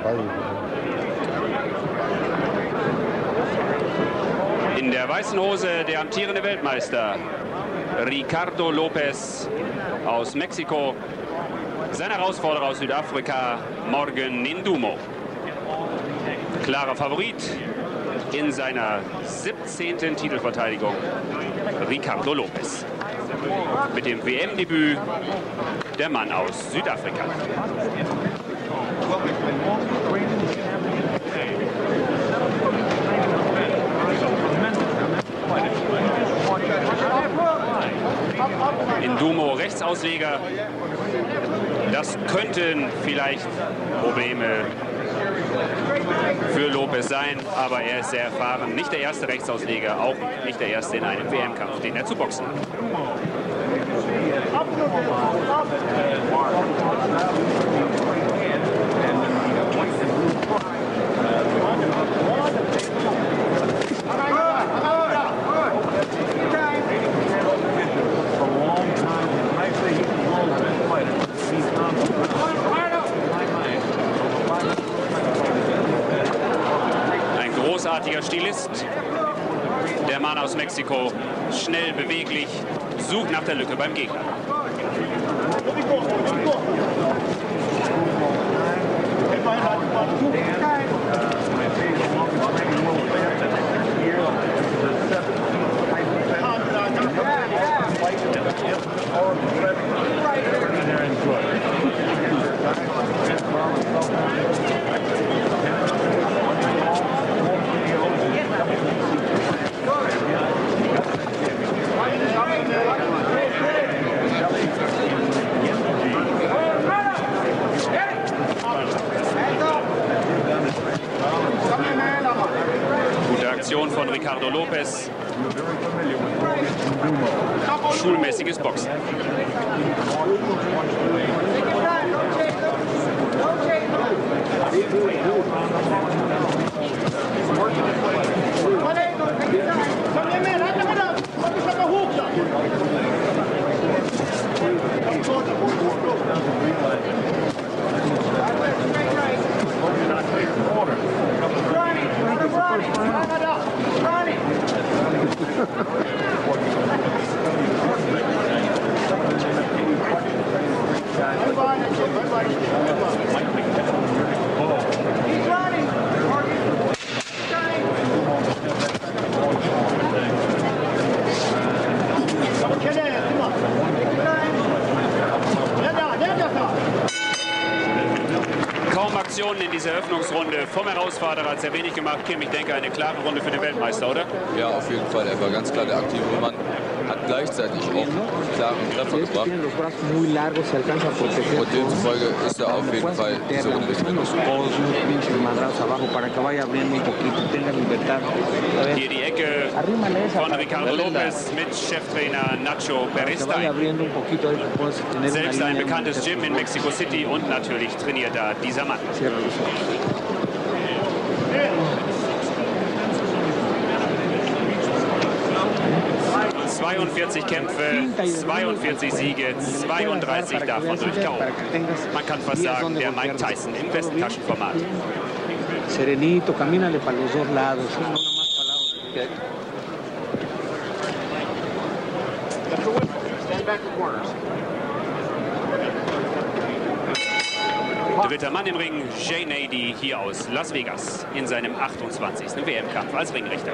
In der weißen Hose der amtierende Weltmeister Ricardo Lopez aus Mexiko. Sein Herausforderer aus Südafrika, Morgan N'Dumo. Klarer Favorit in seiner 17. Titelverteidigung, Ricardo Lopez. Mit dem WM-Debüt der Mann aus Südafrika. N'Dumo Rechtsausleger. Das könnten vielleicht Probleme für Lopez sein, aber er ist sehr erfahren. Nicht der erste Rechtsausleger, auch nicht der erste in einem WM-Kampf, den er zu boxen hat. Großartiger Stilist, der Mann aus Mexiko, schnell, beweglich, sucht nach der Lücke beim Gegner. Gute Aktion von Ricardo Lopez. Schulmäßiges Boxen. Kaum Aktionen in dieser Eröffnungsrunde vom Herausforderer, hat sehr wenig gemacht. Kim, ich denke, eine klare Runde für den Weltmeister, oder? Ja, auf jeden Fall. Er war ganz klar der aktive Mann. Hat gleichzeitig auch einen klaren Treffer gebracht. Und demzufolge ist er auf jeden Fall diese Runde nicht mehr. Hier die Ecke von Ricardo Lopez mit Cheftrainer Nacho Beristain. Selbst ein bekanntes Gym in Mexico City und natürlich trainiert da dieser Mann. 42 Kämpfe, 42 Siege, 32 davon durch K.O. Man kann fast sagen, der Mike Tyson im Westentaschenformat. Serenito, camínale para los dos lados, no más palabras. Dritter Mann im Ring, Jay Nady hier aus Las Vegas in seinem 28. WM-Kampf als Ringrichter.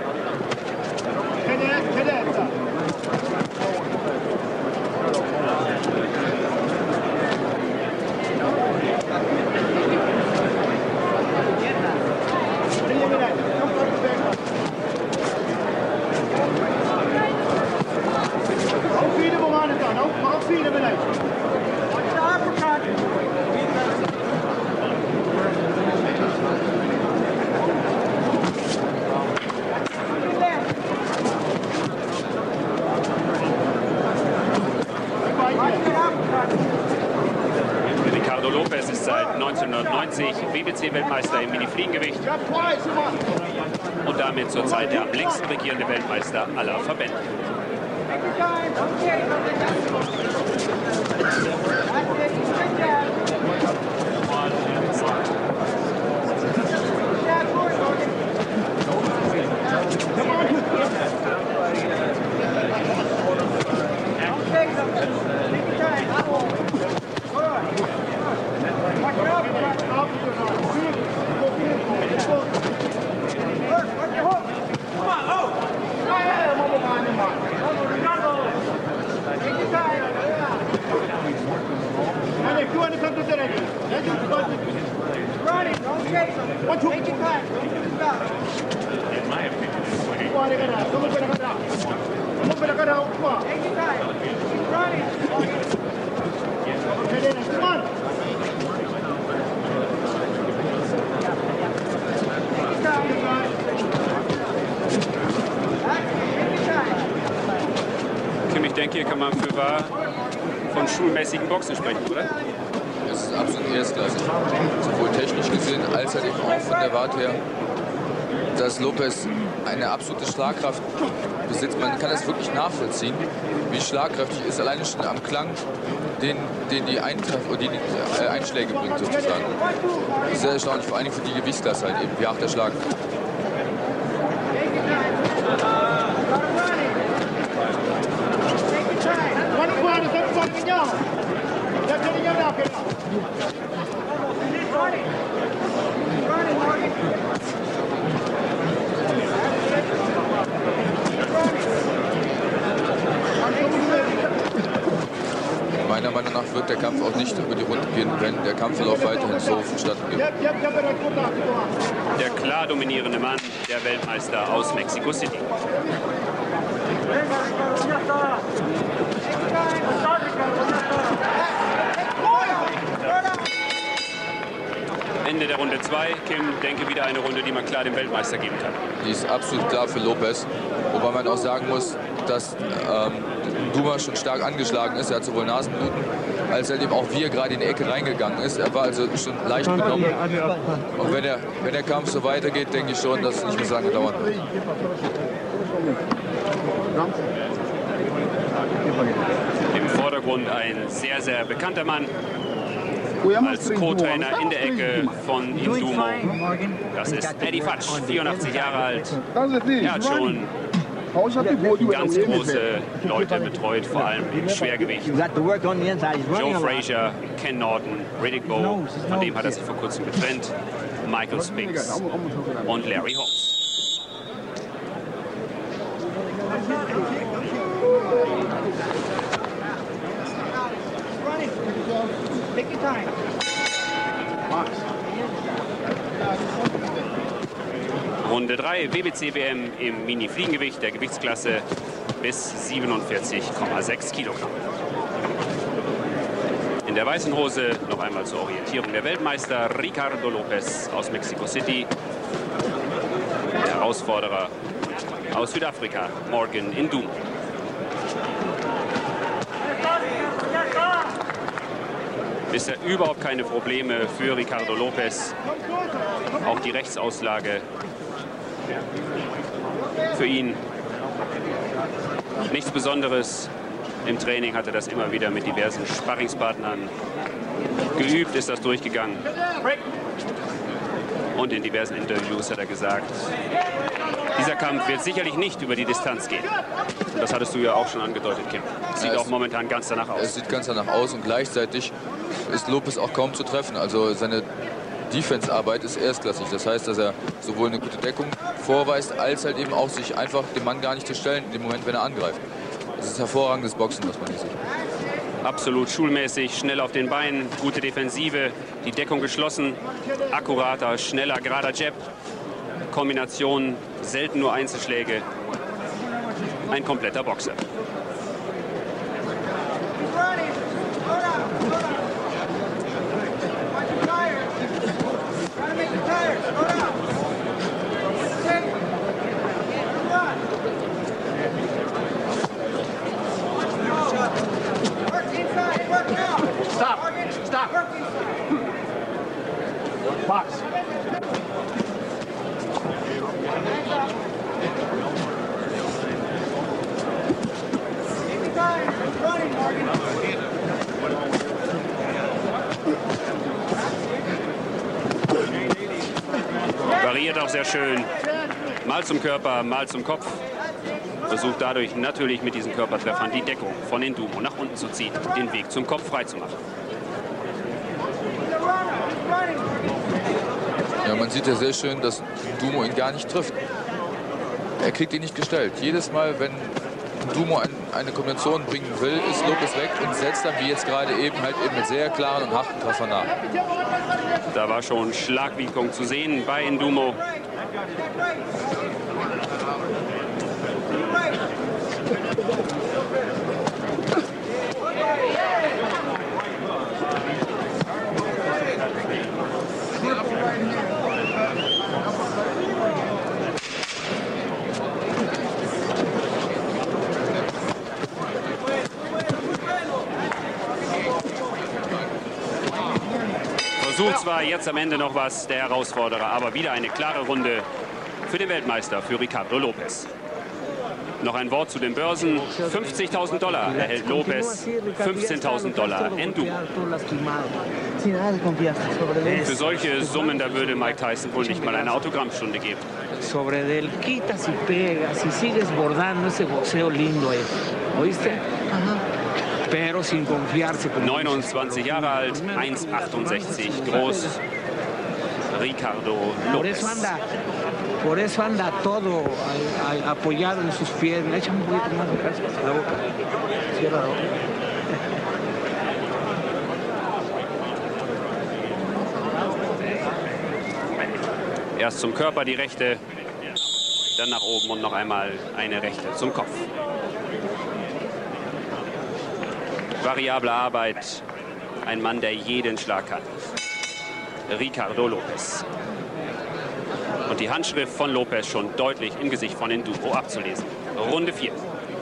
Ricardo Lopez ist seit 1990 WBC-Weltmeister im Mini-Fliegengewicht und damit zurzeit der am längsten regierende Weltmeister aller Verbände. Kim, ich denke, hier kann man für wahr von schulmäßigen Boxen sprechen, oder? Es ist absolut erstklassig. Sowohl technisch gesehen als halt eben auch von der Warte her, dass Lopez eine absolute Schlagkraft besitzt. Man kann das wirklich nachvollziehen, wie schlagkräftig ist, alleine schon am Klang, den die Einschläge bringt sozusagen. Sehr erstaunlich, vor allem für die Gewichtsklasse halt eben, wie hart der Schlag. Meiner Meinung nach wird der Kampf auch nicht über die Runde gehen, wenn der Kampfverlauf weiterhin so vonstatten geht. Der klar dominierende Mann, der Weltmeister aus Mexico City. Ende der Runde 2. Kim, denke wieder eine Runde, die man klar dem Weltmeister geben kann. Die ist absolut klar für Lopez, wobei man auch sagen muss, dass Duma schon stark angeschlagen ist. Er hat sowohl Nasenbluten, als er eben auch wie er gerade in die Ecke reingegangen ist. Er war also schon leicht benommen. Und wenn der Kampf so weitergeht, denke ich schon, dass es nicht mehr so lange dauern wird. Im Vordergrund ein sehr, sehr bekannter Mann. Als Co-Trainer in der Ecke von Indumo. Das ist Eddie Fatsch, 84 Jahre alt. Er hat schon ganz große Leute betreut, vor allem im Schwergewicht. Joe Frazier, Ken Norton, Riddick Bowe, von dem hat er sich vor kurzem getrennt, Michael Spinks und Larry Holmes. Runde 3, WBC-WM im Mini-Fliegengewicht der Gewichtsklasse bis 47,6 Kilogramm. In der weißen Hose noch einmal zur Orientierung der Weltmeister Ricardo Lopez aus Mexico City. Der Herausforderer aus Südafrika, Morgan Indumo. Bisher überhaupt keine Probleme für Ricardo Lopez. Auch die Rechtsauslage für ihn nichts Besonderes. Im Training hat er das immer wieder mit diversen Sparringspartnern geübt, ist das durchgegangen. Und in diversen Interviews hat er gesagt, dieser Kampf wird sicherlich nicht über die Distanz gehen. Das hattest du ja auch schon angedeutet, Kim. Sieht auch momentan ganz danach aus. Es sieht ganz danach aus und gleichzeitig ist Lopez auch kaum zu treffen. Also seine Defense-Arbeit ist erstklassig. Das heißt, dass er sowohl eine gute Deckung vorweist, als halt eben auch sich einfach dem Mann gar nicht zu stellen, in dem Moment, wenn er angreift. Das ist hervorragendes Boxen, was man hier sieht. Absolut schulmäßig, schnell auf den Beinen, gute Defensive, die Deckung geschlossen, akkurater, schneller, gerader Jab, Kombination, selten nur Einzelschläge, ein kompletter Boxer. Box. Variiert auch sehr schön. Mal zum Körper, mal zum Kopf. Versucht dadurch natürlich mit diesen Körpertreffern die Deckung von Indumo nach unten zu ziehen, den Weg zum Kopf frei zu machen. Ja, man sieht ja sehr schön, dass Indumo ihn gar nicht trifft. Er kriegt ihn nicht gestellt. Jedes Mal, wenn Ndumo eine Kombination bringen will, ist Lopez weg und setzt dann, wie jetzt gerade eben, mit sehr klaren und harten Treffer nach. Da war schon Schlagwirkung zu sehen bei Ndumo. Versucht zwar jetzt am Ende noch was, der Herausforderer, aber wieder eine klare Runde für den Weltmeister, für Ricardo Lopez. Noch ein Wort zu den Börsen. 50.000 $ erhält Lopez, 15.000 $ Ndumo. Für solche Summen, da würde Mike Tyson wohl nicht mal eine Autogrammstunde geben. Sobre del quitas y pegas y sigues bordando ese boxeo lindo, ¿oíste? Pero sin confiarse. 29 Jahre alt, 1,68 groß. Ricardo Lopez. Por eso anda todo apoyado en sus piernas. Echa un poquito más de casa la boca. Cierra la boca. Erst zum Körper die rechte, dann nach oben und noch einmal eine rechte zum Kopf. Variable Arbeit, ein Mann, der jeden Schlag kann. Ricardo Lopez. Und die Handschrift von Lopez schon deutlich im Gesicht von Ndumo abzulesen. Runde 4.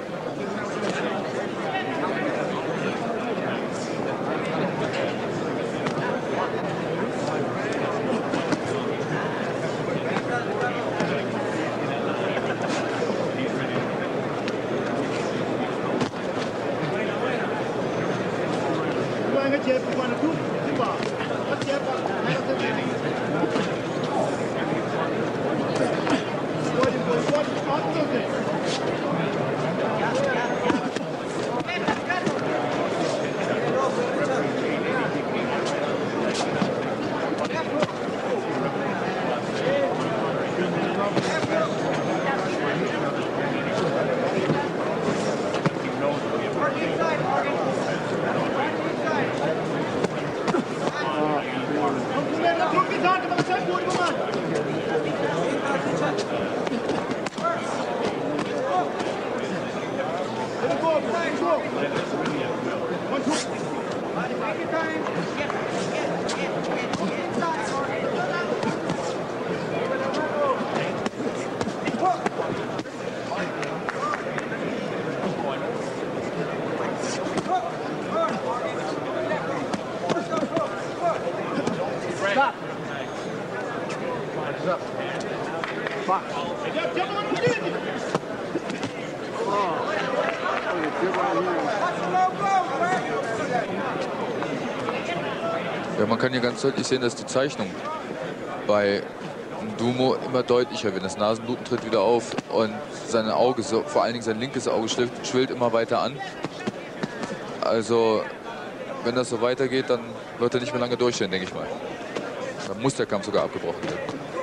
Ja, man kann hier ganz deutlich sehen, dass die Zeichnung bei Ndumo immer deutlicher wird. Das Nasenbluten tritt wieder auf und sein Auge, vor allen Dingen sein linkes Auge, schwillt immer weiter an. Also, wenn das so weitergeht, dann wird er nicht mehr lange durchstehen, denke ich mal. Dann muss der Kampf sogar abgebrochen werden.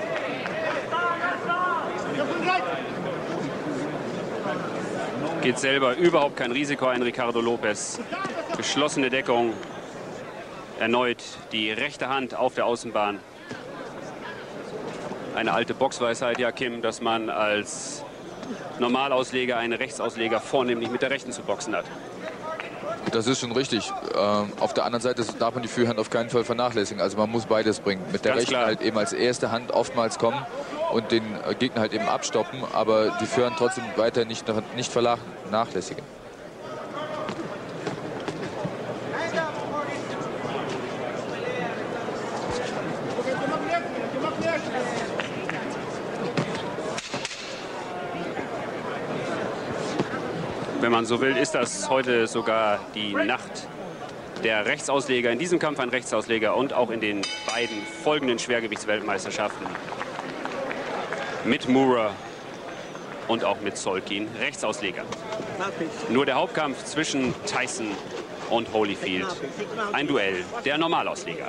Geht selber überhaupt kein Risiko ein, Ricardo Lopez. Geschlossene Deckung. Erneut die rechte Hand auf der Außenbahn. Eine alte Boxweisheit, ja, Kim, dass man als Normalausleger einen Rechtsausleger vornehmlich mit der rechten zu boxen hat. Das ist schon richtig. Auf der anderen Seite darf man die Führhand auf keinen Fall vernachlässigen. Also man muss beides bringen. Mit der Ganz rechten klar. halt eben als erste Hand oftmals kommen und den Gegner halt eben abstoppen, aber die Führhand trotzdem weiter nicht vernachlässigen. Wenn man so will, ist das heute sogar die Nacht der Rechtsausleger. In diesem Kampf ein Rechtsausleger und auch in den beiden folgenden Schwergewichtsweltmeisterschaften mit Moorer und auch mit Solkin Rechtsausleger. Nur der Hauptkampf zwischen Tyson und Holyfield. Ein Duell der Normalausleger.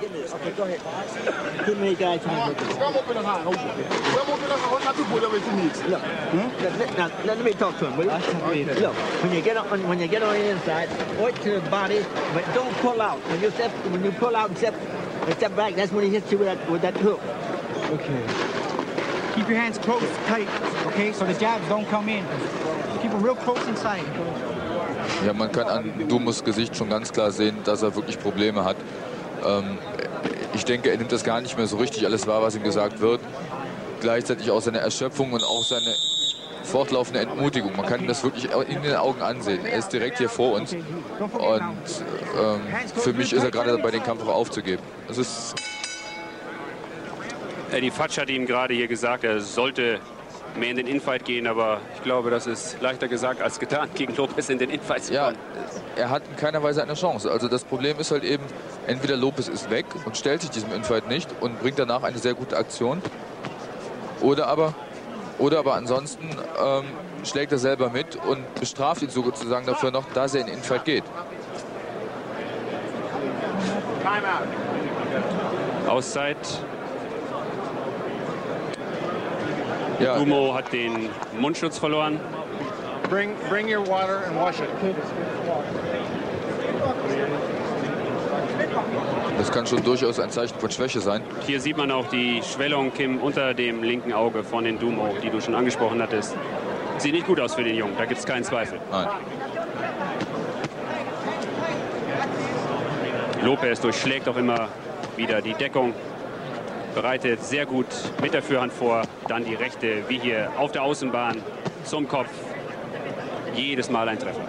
Let me talk to him, will you? Look, when you get on the inside, work to the body, but don't pull out. When you pull out and step back, that's when he hits you with that hook. Okay. Keep your hands close, tight, okay? So the jabs don't come in. Keep them real close inside. Ja, man kann an Ndumos Gesicht schon ganz klar sehen, dass er wirklich Probleme hat. Ich denke, er nimmt das gar nicht mehr so richtig alles wahr, was ihm gesagt wird. Gleichzeitig auch seine Erschöpfung und auch seine fortlaufende Entmutigung. Man kann ihm das wirklich in den Augen ansehen. Er ist direkt hier vor uns. Und für mich ist er gerade dabei, den Kampf auch aufzugeben. Es ist Eddie Futch hat ihm gerade hier gesagt, er sollte mehr in den Infight gehen, aber ich glaube, das ist leichter gesagt als getan, gegen Lopez in den Infight zu kommen. Ja, er hat in keiner Weise eine Chance. Also das Problem ist halt eben, entweder Lopez ist weg und stellt sich diesem Infight nicht und bringt danach eine sehr gute Aktion, oder aber ansonsten schlägt er selber mit und bestraft ihn sozusagen dafür noch, dass er in den Infight geht. Auszeit. Ja. Ndumo hat den Mundschutz verloren. Bring your water and wash it. Das kann schon durchaus ein Zeichen von Schwäche sein. Hier sieht man auch die Schwellung, Kim, unter dem linken Auge von den Ndumo, die du schon angesprochen hattest. Sieht nicht gut aus für den Jungen, da gibt es keinen Zweifel. Nein. Lopez durchschlägt auch immer wieder die Deckung. Bereitet sehr gut mit der Fürhand vor. Dann die rechte, wie hier auf der Außenbahn, zum Kopf. Jedes Mal ein Treffer.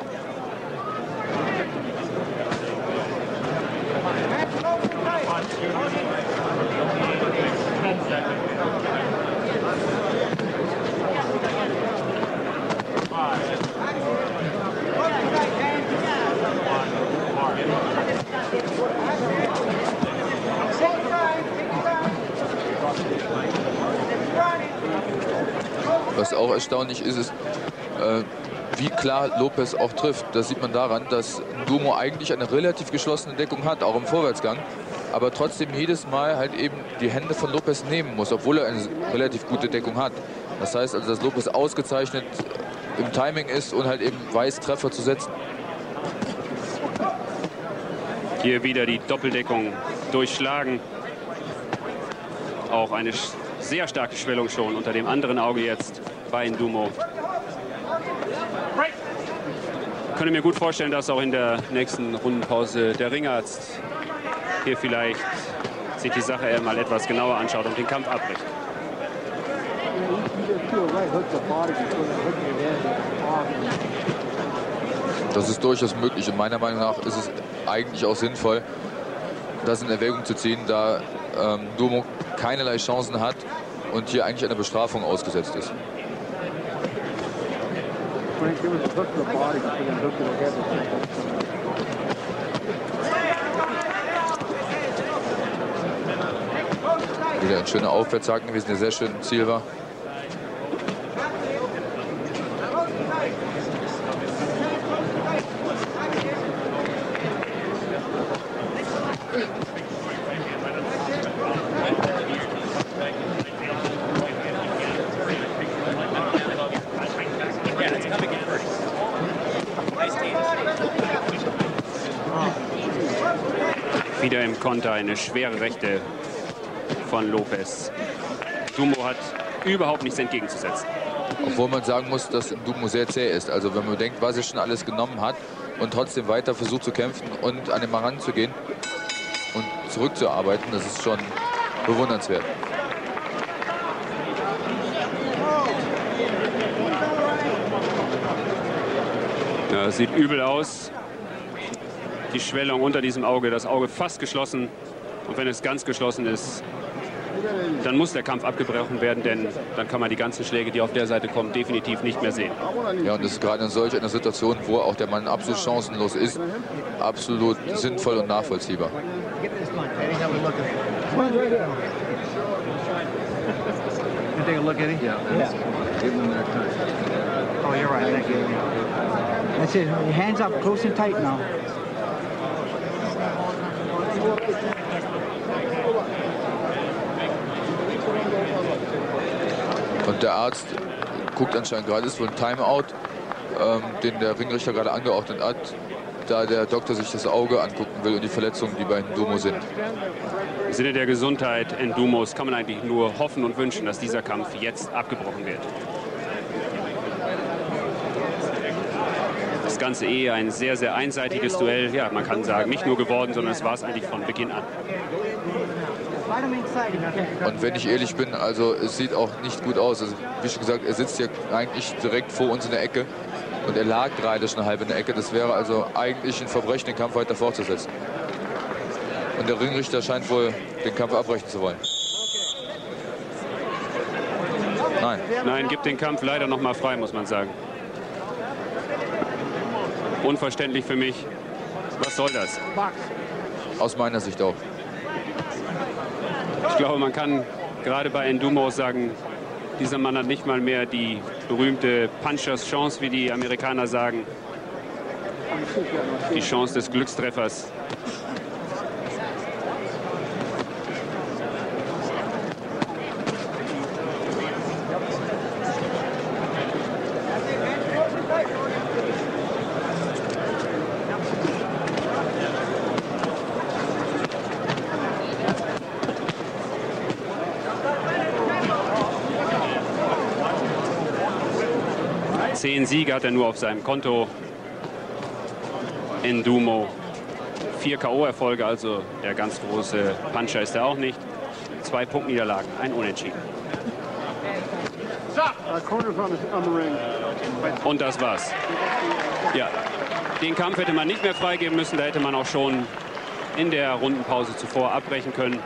Was auch erstaunlich ist, wie klar Lopez auch trifft. Das sieht man daran, dass Ndumo eigentlich eine relativ geschlossene Deckung hat, auch im Vorwärtsgang. Aber trotzdem jedes Mal halt eben die Hände von Lopez nehmen muss, obwohl er eine relativ gute Deckung hat. Das heißt also, dass Lopez ausgezeichnet im Timing ist und halt eben weiß, Treffer zu setzen. Hier wieder die Doppeldeckung durchschlagen. Auch eine sehr starke Schwellung schon unter dem anderen Auge jetzt bei Ndumo. Ich könnte mir gut vorstellen, dass auch in der nächsten Rundenpause der Ringarzt hier vielleicht sich die Sache mal etwas genauer anschaut und den Kampf abbricht. Das ist durchaus möglich und meiner Meinung nach ist es eigentlich auch sinnvoll, das in Erwägung zu ziehen, da Ndumo keinerlei Chancen hat und hier eigentlich einer Bestrafung ausgesetzt ist. Wieder ein schöner Aufwärtshaken gewesen, der sehr schön im Ziel war. Wieder im Konter eine schwere Rechte von Lopez. Ndumo hat überhaupt nichts entgegenzusetzen. Obwohl man sagen muss, dass Ndumo sehr zäh ist. Also wenn man denkt, was er schon alles genommen hat und trotzdem weiter versucht zu kämpfen und an den Mann ranzugehen und zurückzuarbeiten, das ist schon bewundernswert. Ja, das sieht übel aus. Die Schwellung unter diesem Auge, das Auge fast geschlossen. Und wenn es ganz geschlossen ist, dann muss der Kampf abgebrochen werden, denn dann kann man die ganzen Schläge, die auf der Seite kommen, definitiv nicht mehr sehen. Ja, und das ist gerade in solch einer Situation, wo auch der Mann absolut chancenlos ist, absolut sinnvoll und nachvollziehbar. Take a look at it? Yeah. Oh, you're right. Thank you. That's it. Your hands up close and tight now. Und der Arzt guckt anscheinend gerade, ist wohl ein Timeout, den der Ringrichter gerade angeordnet hat, da der Doktor sich das Auge angucken will und die Verletzungen, die bei Ndumo sind. Im Sinne der Gesundheit Ndumos kann man eigentlich nur hoffen und wünschen, dass dieser Kampf jetzt abgebrochen wird. Das Ganze ein sehr, sehr einseitiges Duell. Ja, man kann sagen, nicht nur geworden, sondern es war es eigentlich von Beginn an. Und wenn ich ehrlich bin, also es sieht auch nicht gut aus. Also, wie schon gesagt, er sitzt ja eigentlich direkt vor uns in der Ecke und er lag gerade schon halb in der Ecke. Das wäre also eigentlich ein Verbrechen, den Kampf weiter fortzusetzen. Und der Ringrichter scheint wohl den Kampf abbrechen zu wollen. Nein. Nein, gibt den Kampf leider noch mal frei, muss man sagen. Unverständlich für mich. Was soll das? Aus meiner Sicht auch. Ich glaube, man kann gerade bei Ndumo sagen, dieser Mann hat nicht mal mehr die berühmte Punchers Chance, wie die Amerikaner sagen. Die Chance des Glückstreffers. Siege hat er nur auf seinem Konto. Ndumo 4 K.O.-Erfolge, also der ganz große Puncher ist er auch nicht. 2 Punktniederlagen, ein Unentschieden. Und das war's. Ja, den Kampf hätte man nicht mehr freigeben müssen, da hätte man auch schon in der Rundenpause zuvor abbrechen können.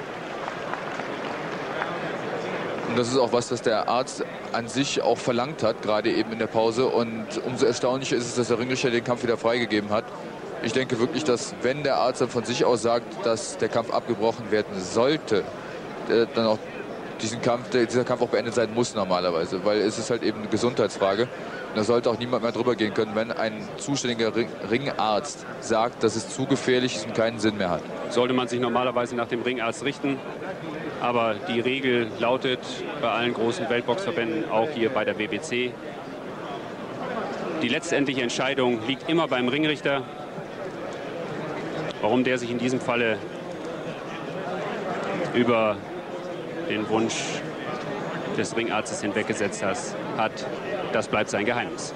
Und das ist auch was, das der Arzt an sich auch verlangt hat, gerade eben in der Pause. Und umso erstaunlicher ist es, dass der Ringrichter den Kampf wieder freigegeben hat. Ich denke wirklich, dass wenn der Arzt dann von sich aus sagt, dass der Kampf abgebrochen werden sollte, dann auch dieser Kampf auch beendet sein muss normalerweise. Weil es ist halt eben eine Gesundheitsfrage. Und da sollte auch niemand mehr drüber gehen können, wenn ein zuständiger Ringarzt sagt, dass es zu gefährlich ist und keinen Sinn mehr hat. Sollte man sich normalerweise nach dem Ringarzt richten. Aber die Regel lautet bei allen großen Weltboxverbänden, auch hier bei der WBC, die letztendliche Entscheidung liegt immer beim Ringrichter. Warum der sich in diesem Falle über den Wunsch des Ringarztes hinweggesetzt hat, das bleibt sein Geheimnis.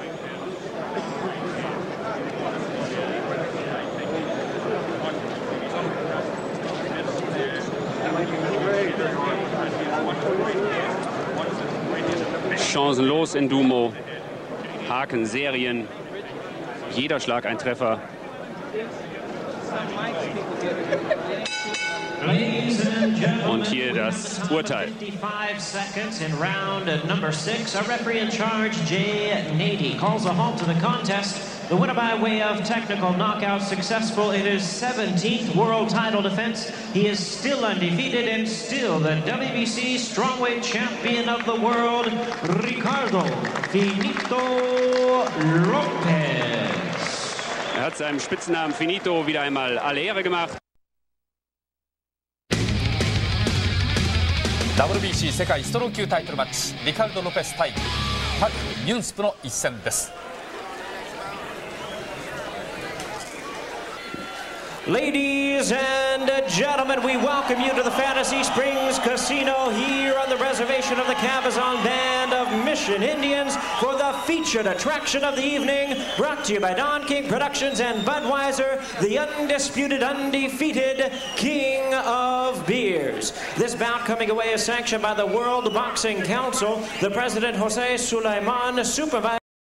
Chancenlos Ndumo. Haken, Serien. Jeder Schlag ein Treffer. Und hier das Urteil. 55 seconds in round number 6. Our referee in charge, Jay Nady, calls a halt to the contest. The winner by way of technical knockout, successful in his 17th world title defense. He is still undefeated and still the WBC strawweight champion of the world, Ricardo Finito Lopez. Er hat seinem Spitznamen Finito wieder einmal alle Ehre gemacht. WBC 世界ストロー級タイトルマッチ、リカルド・ロペス対パク・ミュンスプの一戦です。 Ladies and gentlemen, we welcome you to the Fantasy Springs Casino here on the reservation of the Cabazon Band of Mission Indians for the featured attraction of the evening, brought to you by Don King Productions and Budweiser, the undisputed, undefeated King of Beers. This bout coming away is sanctioned by the World Boxing Council, the President Jose Sulaiman, supervised